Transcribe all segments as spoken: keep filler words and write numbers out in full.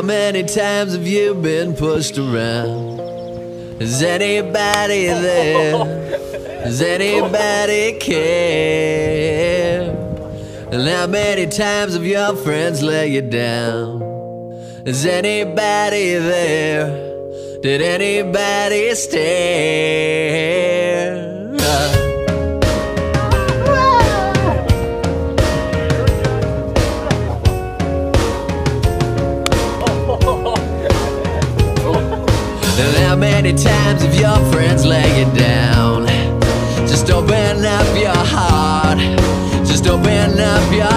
How many times have you been pushed around? Is anybody there? Does anybody care? And how many times have your friends let you down? Is anybody there? Did anybody stare? And how many times have your friends let you down? Just open up your heart, just open up your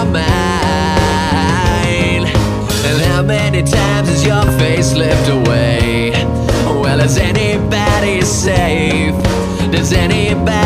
mind. And how many times has your face slipped away? Well, is anybody safe? Does anybody